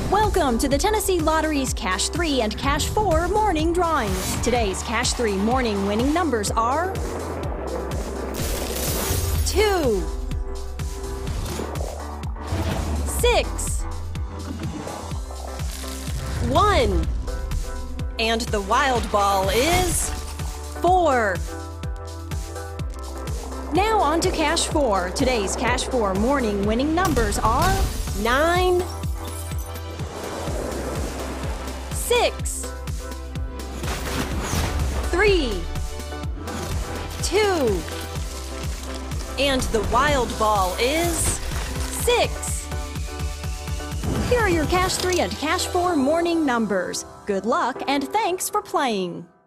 Welcome to the Tennessee Lottery's Cash 3 and Cash 4 morning drawings. Today's Cash 3 morning winning numbers are 2, 6, 1, and the wild ball is 4. Now on to Cash 4. Today's Cash 4 morning winning numbers are 9, 6, 3, 2, and the wild ball is 6. Here are your Cash 3 and Cash 4 morning numbers. Good luck and thanks for playing.